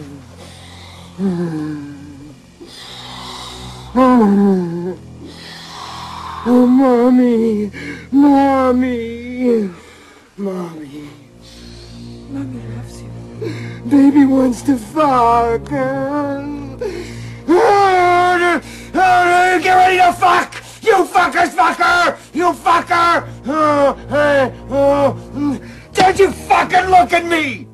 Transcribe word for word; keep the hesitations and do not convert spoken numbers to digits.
Oh, Mommy, Mommy, Mommy. Mommy loves you. Baby wants to fuck. Get ready to fuck! You fuckers fucker! You fucker! Don't you fucking look at me!